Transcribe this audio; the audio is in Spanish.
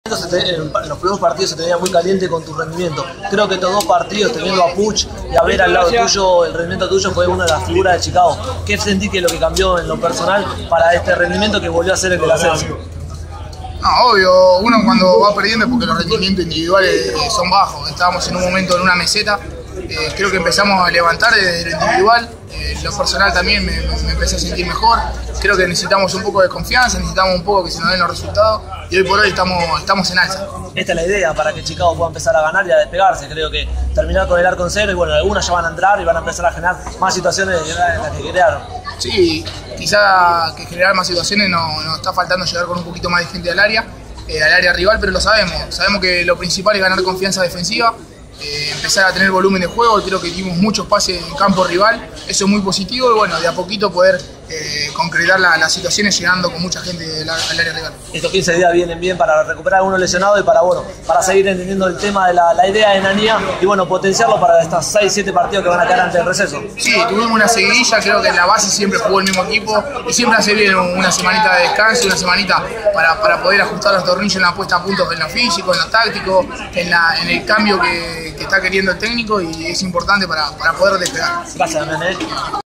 En los primeros partidos se te veía muy caliente con tu rendimiento. Creo que estos dos partidos, teniendo a Puch y a ver al lado tuyo, el rendimiento tuyo fue una de las figuras de Chicago. ¿Qué sentí que es lo que cambió en lo personal para este rendimiento que volvió a ser el del ascenso? No, obvio, uno cuando va perdiendo es porque los rendimientos individuales son bajos. Estábamos en un momento en una meseta. Creo que empezamos a levantar desde lo individual. Lo personal también me empecé a sentir mejor. Creo que necesitamos un poco de confianza, necesitamos un poco que se nos den los resultados y hoy por hoy estamos en alza. Esta es la idea para que Chicago pueda empezar a ganar y a despegarse. Creo que terminar con el arco en cero y bueno, algunas ya van a entrar y van a empezar a generar más situaciones de las que crearon. Sí, quizá que generar más situaciones nos está faltando llegar con un poquito más de gente al área rival, pero lo sabemos. Sabemos que lo principal es ganar confianza defensiva. Empezar a tener volumen de juego, creo que tuvimos muchos pases en campo rival, eso es muy positivo y bueno, de a poquito poder concretar las situaciones llegando con mucha gente al área rival. Estos 15 días vienen bien para recuperar a uno lesionado y para seguir entendiendo el tema de la idea de Nanía y bueno, potenciarlo para estos 6-7 partidos que van a quedar antes del receso. Sí, tuvimos una seguidilla, creo que en la base siempre jugó el mismo equipo y siempre hace bien una semanita de descanso, una semanita para poder ajustar los tornillos en la puesta a punto, en lo físico, en lo táctico, en el cambio que está queriendo el técnico y es importante para poder despegar. Gracias, Damián.